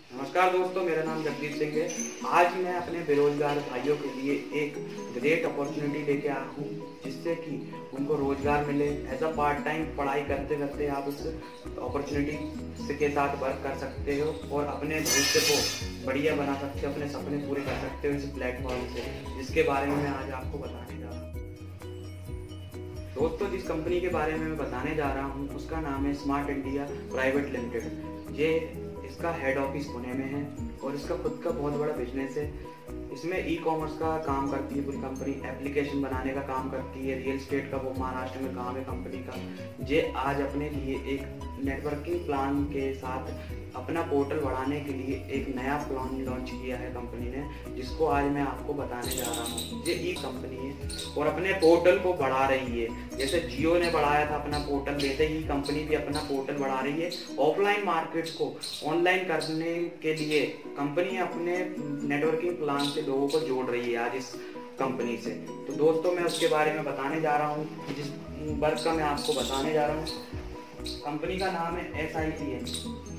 नमस्कार दोस्तों, मेरा नाम जगदीप सिंह है। आज मैं अपने बेरोजगार भाइयों के लिए एक ग्रेट अपॉर्चुनिटी लेके आया हूँ, जिससे कि उनको रोजगार मिले। एज अ पार्ट टाइम पढ़ाई करते करते आप इस अपॉर्चुनिटी के साथ वर्क कर सकते हो और अपने भविष्य को बढ़िया बना सकते हो, अपने सपने पूरे कर सकते हो इस प्लेटफॉर्म से, जिसके बारे में मैं आज आपको बताने जा रहा हूँ। दोस्तों, जिस कंपनी के बारे में मैं बताने जा रहा हूँ उसका नाम है स्मार्ट इंडिया प्राइवेट लिमिटेड। ये इसका हेड ऑफिस पुणे में है और इसका खुद का बहुत बड़ा बिजनेस है। इसमें ई कॉमर्स का काम करती है पूरी कंपनी, एप्लीकेशन बनाने का काम करती है, रियल एस्टेट का वो महाराष्ट्र में काम है कंपनी का। ये आज अपने लिए एक नेटवर्किंग प्लान के साथ अपना पोर्टल बढ़ाने के लिए एक नया प्लान लॉन्च किया है कंपनी ने, जिसको आज मैं आपको बताने जा रहा हूँ। ये ई कंपनी है और अपने पोर्टल को बढ़ा रही है। जैसे जियो ने बढ़ाया था अपना पोर्टल, वैसे ही कंपनी भी अपना पोर्टल बढ़ा रही है। ऑफलाइन मार्केट को ऑनलाइन करने के लिए कंपनी अपने नेटवर्किंग प्लान से लोगों को जोड़ रही है आज इस कंपनी से। तो दोस्तों, मैं उसके बारे में बताने जा रहा हूँ। जिस वर्क का मैं आपको बताने जा रहा हूँ, कंपनी का नाम है SIPL,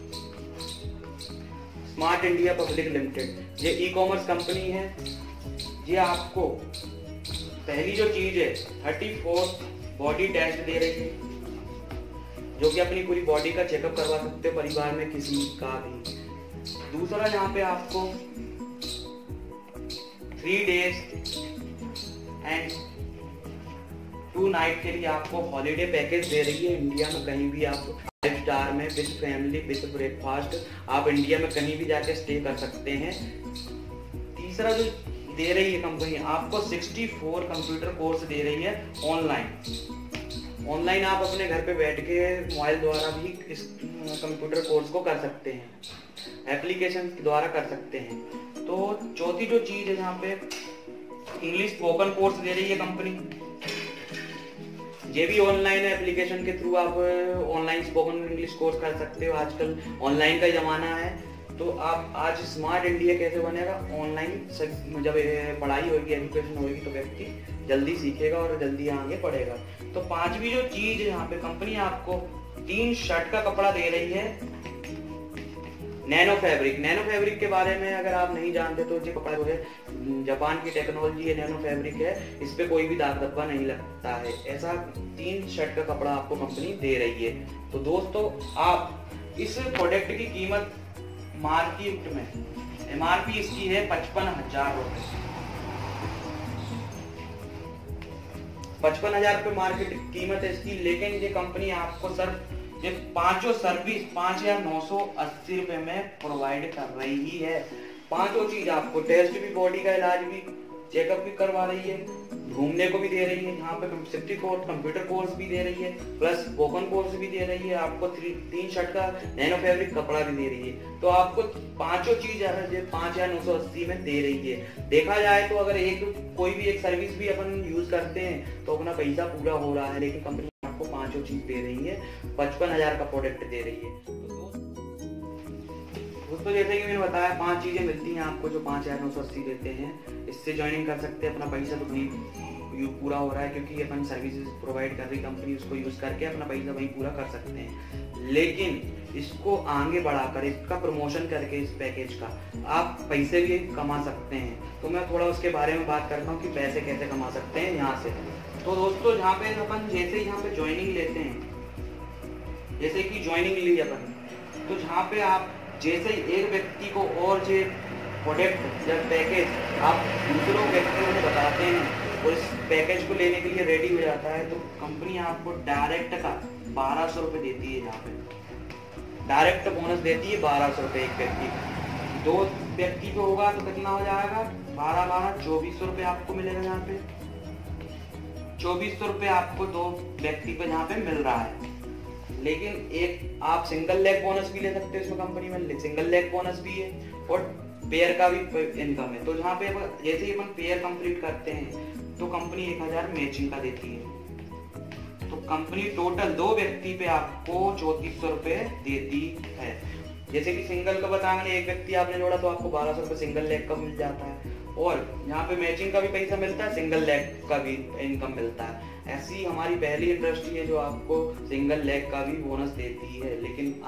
smart India public limited. ये ई कॉमर्स कंपनी है। ये आपको पहली जो चीज है 34 बॉडी टेस्ट दे रही है, जो कि अपनी पूरी बॉडी का चेकअप करवा सकते हो परिवार में किसी का भी। दूसरा, यहाँ पे आपको 3 डेज एंड 2 नाइट के लिए आपको हॉलीडे पैकेज दे रही है। इंडिया में कहीं भी आप 5 स्टार में विद फैमिली विद ब्रेकफास्ट आप इंडिया में कहीं भी जाके स्टे कर सकते हैं। तीसरा जो दे रही है कंपनी, आपको 64 कंप्यूटर कोर्स दे रही है ऑनलाइन आप अपने घर पे बैठ के मोबाइल द्वारा भी इस कंप्यूटर कोर्स को कर सकते हैं, एप्लीकेशन के द्वारा कर सकते हैं। तो चौथी जो चीज है, यहाँ पे इंग्लिश स्पोकन कोर्स दे रही है कंपनी। ये भी ऑनलाइन एप्लीकेशन के थ्रू आप ऑनलाइन स्पोकन इंग्लिश कोर्स कर सकते हो। आजकल ऑनलाइन का जमाना है, तो आप आज स्मार्ट इंडिया कैसे बनेगा, ऑनलाइन जब पढ़ाई होगी, एजुकेशन होगी, तो व्यक्ति जल्दी सीखेगा और जल्दी आगे पढ़ेगा। तो पांचवी जो चीज है, यहाँ पे कंपनी आपको 3 शर्ट का कपड़ा दे रही है नैनो फैब्रिक के बारे में अगर आप नहीं जानते तो ये कपड़ा जो है जापान की टेक्नोलॉजी है, नैनो फैब्रिक है। इस पे कोई भी दाग धब्बा नहीं लगता है। ऐसा 3 शर्ट का कपड़ा आपको कंपनी दे रही है। तो दोस्तों, आप इस प्रोडक्ट की कीमत मार्केट में MRP इसकी है 55,000 रुपए। 55,000 रुपए मार्केट कीमत है इसकी, लेकिन ये कंपनी आपको सिर्फ ये पांचों सर्विस 5,980 रुपए में प्रोवाइड कर रही है। पांचों चीज आपको, टेस्ट भी, बॉडी का इलाज भी, चेकअप भी करवा रही है, घूमने को भी दे रही है। यहाँ पे 64 कंप्यूटर कोर्स भी दे रही है, प्लस स्पोकन कोर्स भी दे रही है। आपको 3 शर्ट का नैनो फैब्रिक कपड़ा भी दे रही है। तो आपको पांचों चीज 5,980 में दे रही है। देखा जाए तो अगर कोई भी एक सर्विस भी अपन यूज करते हैं तो अपना पैसा पूरा हो रहा है, लेकिन कंपनी आपको पांचों चीज दे रही है, 55,000 का प्रोडक्ट दे रही है। दोस्तों, जैसे कि मैंने बताया, 5 चीजें मिलती हैं आपको जो 5,980 देते हैं। इससे ज्वाइनिंग कर सकते हैं। अपना पैसा तो वहीं पूरा हो रहा है, क्योंकि अपन सर्विसेज प्रोवाइड कर रही कंपनी, उसको यूज करके अपना पैसा वहीं पूरा कर सकते हैं। लेकिन इसको आगे बढ़ाकर, इसका प्रमोशन करके, इस पैकेज का आप पैसे भी कमा सकते हैं। तो मैं थोड़ा उसके बारे में बात करता हूँ कि पैसे कैसे कमा सकते हैं यहाँ से। तो दोस्तों, यहाँ पे अपन जैसे यहाँ पे ज्वाइनिंग लेते हैं, जैसे कि ज्वाइनिंग ली अपन, तो जहाँ पे आप जैसे एक व्यक्ति को और जो प्रोडक्ट या पैकेज आप दूसरों व्यक्तियों को बताते हैं और इस पैकेज को लेने के लिए रेडी हो जाता है, तो कंपनी आपको डायरेक्ट का 1,200 रुपये देती है। यहाँ पे डायरेक्ट बोनस देती है 1,200 रुपये एक व्यक्ति का। 2 व्यक्ति को होगा तो कितना हो जाएगा, 12 2400 रुपये आपको मिलेगा। यहाँ पे 2400 रुपये आपको 2 व्यक्ति को यहाँ पे मिल रहा है। लेकिन एक आप सिंगल लेग बोनस भी ले सकते हो। इसमें कंपनी में सिंगल लेग बोनस भी है और पेयर का भी इनकम है। तो यहाँ पे जैसे ही अपन पेयर कंप्लीट करते हैं तो कंपनी 1,000 मैचिंग का देती है। तो कंपनी टोटल 2 व्यक्ति पे आपको 3400 रुपये देती है। जैसे कि सिंगल का बताया मैंने, एक व्यक्ति आपने जोड़ा तो आपको 1,200 रुपये सिंगल लेग का मिल जाता है, और यहाँ पे मैचिंग का भी पैसा मिलता है, सिंगल लेग का भी इनकम मिलता है। ऐसी हमारी पहली इंडस्ट्री है जो आपको सिंगल लेग का भी बोनस देती है। लेकिन आज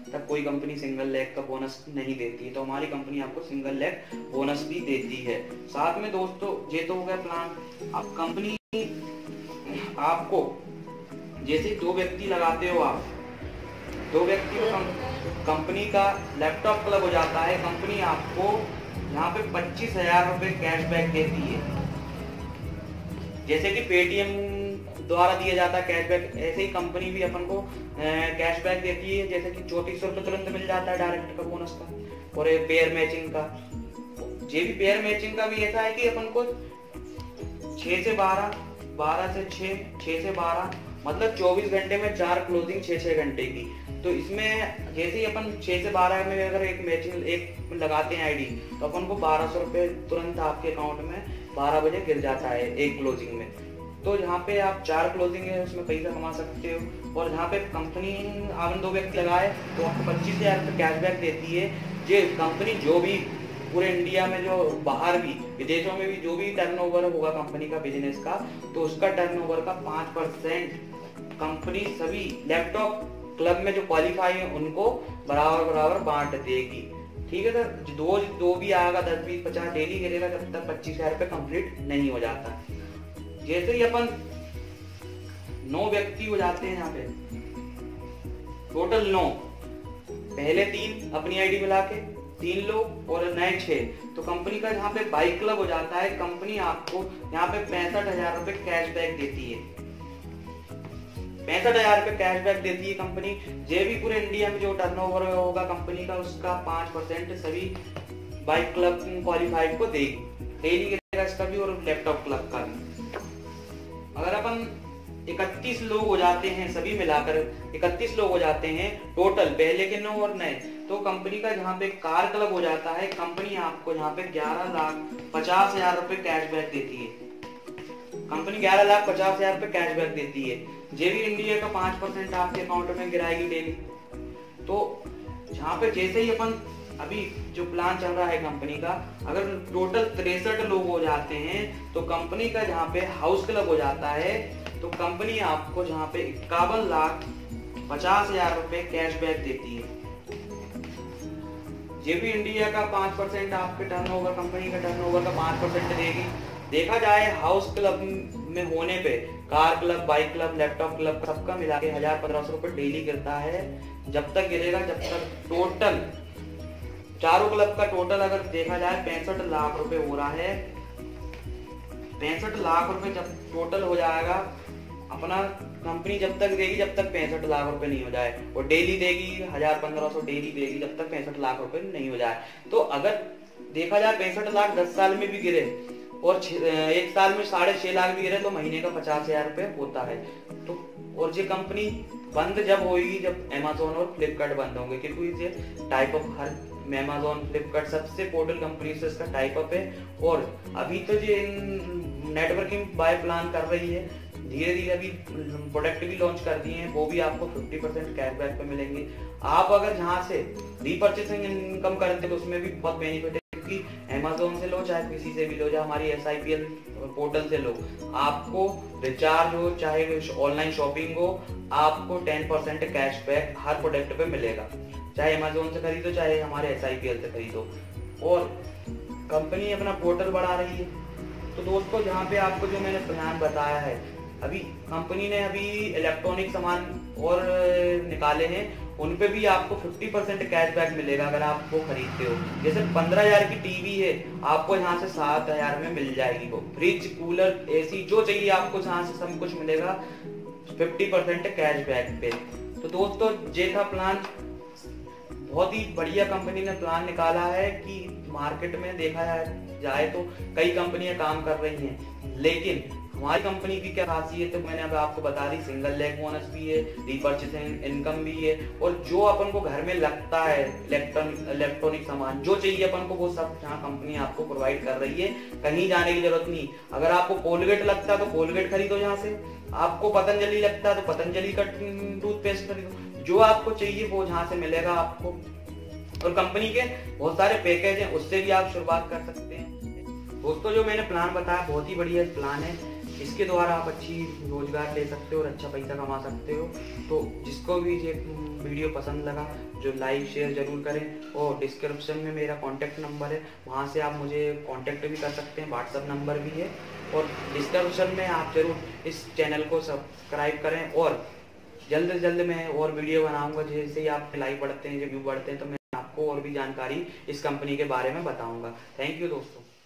तब कोई कंपनी सिंगल लेग का बोनस नहीं देती है, तो हमारी कंपनी आपको सिंगल लेग बोनस भी देती है। साथ में दोस्तों ये तो हो गया प्लान। अब कंपनी आपको जैसे 2 व्यक्ति लगाते हो, आप 2 व्यक्ति को कंपनी का लैपटॉप क्लब हो जाता है। कंपनी आपको यहाँ पे 25,000 रुपये कैशबैक देती है। जैसे कि पेटीएम द्वारा दिया जाता है कैशबैक, ऐसे ही कंपनी भी अपन को कैशबैक देती है। जैसे कि 3400 रुपये तुरंत मिल जाता है डायरेक्ट का बोनस का। और पेयर मैचिंग का, ये भी पेयर मैचिंग का भी ऐसा है कि अपन को 6 से 12, 12 से 6, 6 से 12 मतलब 24 घंटे में 4 क्लोजिंग 6-6 घंटे की। तो इसमें जैसे ही अपन 6 से 12 में अगर एक मैचिंग एक लगाते हैं आईडी, तो अपन को 1200 रुपये तुरंत आपके अकाउंट में 12 बजे गिर जाता है एक क्लोजिंग में। तो यहाँ पे आप 4 क्लोजिंग है उसमें पैसा कमा सकते हो। और यहाँ पे कंपनी आपने 2 व्यक्ति लगाए तो आपको 25,000 रुपये कैशबैक देती है। ये कंपनी जो भी पूरे इंडिया में, जो बाहर भी विदेशों में भी जो भी टर्नओवर होगा कंपनी का बिजनेस का, तो उसका टर्नओवर का 5% कंपनी सभी लैपटॉप क्लब में जो क्वालिफाई है उनको बराबर बांट देगी। ठीक है सर, दो भी आएगा 10, 20, 50 डेली गिरेगा जब तक 25,000 रुपये कंप्लीट नहीं हो जाता। जैसे ही अपन 9 व्यक्ति हो जाते हैं, यहाँ पे टोटल 9, पहले 3 अपनी आईडी मिला के 3 लोग और नए 6, तो कंपनी का यहाँ पे बाइक क्लब हो जाता है। कंपनी आपको यहाँ पे 65,000 रुपये कैशबैक देती है। 65,000 रुपये कैशबैक देती है कंपनी। जे भी पूरे इंडिया में जो टर्नओवर होगा कंपनी का, उसका 5% सभी बाइक क्लब क्वालिफाइड को देगी। डेली गिरेगा इसका भी और लैपटॉप क्लब का भी। अगर अपन 31 लोग हो जाते हैं, सभी मिलाकर 31 लोग हो जाते हैं टोटल, पहले के 9 और नए, तो कंपनी का जहाँ पे कार क्लब हो जाता है, कंपनी आपको यहाँ पे 11,50,000 रुपये कैशबैक देती है। कंपनी 11,50,000 रुपये कैशबैक देती है। जे भी इंडिया का 5% आपके अकाउंट में गिराएगी डेली। तो जहाँ पे जैसे ही अपन अभी जो प्लान चल रहा है कंपनी का, अगर टोटल 63 लोग हो जाते हैं तो कंपनी का जहाँ पे हाउस क्लब हो जाता है, तो कंपनी आपको जहाँ पे 51,50,000 रुपये कैशबैक देती है। जे भी इंडिया का 5% आपके टर्नओवर, कंपनी का टर्नओवर का 5% देगी। देखा जाए हाउस क्लब में होने पे car club, bike club, laptop club सबका मिला के 1,000-1,500 रुपये डेली गिरता है। जब तक गिरेगा, जब तक टोटल चारों क्लब का टोटल अगर देखा जाए 65 लाख रुपए हो रहा है। 65 लाख रुपए जब टोटल हो जाएगा, अपना कंपनी जब तक देगी जब तक 65 लाख रुपए नहीं हो जाए, और डेली देगी 1,000-1,500 डेली देगी जब तक 65 लाख रुपए नहीं हो जाए। तो अगर देखा जाए 65 लाख 10 साल में भी गिरे और 1 साल में 6.5 लाख भी गिरे, तो महीने का 50,000 रुपये होता है। तो और ये कंपनी बंद जब होगी, जब अमेज़न और फ्लिपकार्ट बंद होंगे, क्योंकि ये टाइप ऑफ हर अमेज़न, फ्लिपकार्ट सबसे पोर्टल कंपनी से इसका टाइप अप है। और अभी तो ये नेटवर्किंग बाय प्लान कर रही है, धीरे धीरे अभी प्रोडक्ट भी लॉन्च कर दिए हैं, वो भी आपको 50% कैशबैक पे मिलेंगे। आप अगर जहाँ से रीपर्चेसिंग इनकम करते हो तो उसमें भी बहुत बेनिफिट है, क्योंकि अमेज़न से लो चाहे किसी से भी लो, चाहे हमारी SIPL पोर्टल से लो, आपको रिचार्ज हो चाहे ऑनलाइन शॉपिंग हो, आपको 10% कैशबैक हर प्रोडक्ट पे मिलेगा, चाहे अमेज़न से खरीदो चाहे हमारे SIPL से खरीदो। और कंपनी अपना पोर्टल बढ़ा रही है। तो दोस्तों, जहाँ पे आपको जो मैंने प्लान बताया है, अभी कंपनी ने अभी इलेक्ट्रॉनिक सामान और निकाले हैं, उन पे भी आपको 50% कैशबैक मिलेगा अगर आप वो खरीदते हो। जैसे 15,000 की टीवी है, आपको यहाँ से 7,000 में मिल जाएगी। वो फ्रिज, कूलर, AC जो चाहिए आपको यहाँ से सब कुछ मिलेगा 50% कैशबैक पे। तो दोस्तों, ये था प्लान। बहुत ही बढ़िया कंपनी ने प्लान निकाला है कि मार्केट में देखा जाए तो कई कंपनियां काम कर रही हैं, लेकिन हमारी कंपनी की क्या खासियत है मैंने अब आपको बता दी। सिंगल लेग बोनस भी है, रीपर्चेसिंग इनकम भी है, और जो अपन को घर में लगता है इलेक्ट्रॉनिक सामान जो चाहिए अपन को, वो सब यहाँ कंपनी आपको प्रोवाइड कर रही है। कहीं जाने की जरूरत नहीं। अगर आपको कोलगेट लगता है तो कोलगेट खरीदो यहाँ से, आपको पतंजलि लगता है तो पतंजलि का टूथपेस्ट खरीदो, जो आपको चाहिए वो यहाँ से मिलेगा आपको। और कंपनी के बहुत सारे पैकेज हैं, उससे भी आप शुरुआत कर सकते हैं। दोस्तों, जो मैंने प्लान बताया बहुत ही बढ़िया प्लान है, इसके द्वारा आप अच्छी रोजगार ले सकते हो और अच्छा पैसा कमा सकते हो। तो जिसको भी ये वीडियो पसंद लगा जो लाइक शेयर जरूर करें। और डिस्क्रिप्शन में मेरा कॉन्टैक्ट नंबर है, वहाँ से आप मुझे कॉन्टैक्ट भी कर सकते हैं, व्हाट्सअप नंबर भी है। और डिस्क्रिप्शन में आप जरूर इस चैनल को सब्सक्राइब करें। और जल्द से जल्द मैं और वीडियो बनाऊंगा, जैसे ही आपके लाइक बढ़ते हैं, जब व्यू बढ़ते हैं, तो मैं आपको और भी जानकारी इस कंपनी के बारे में बताऊंगा। थैंक यू दोस्तों।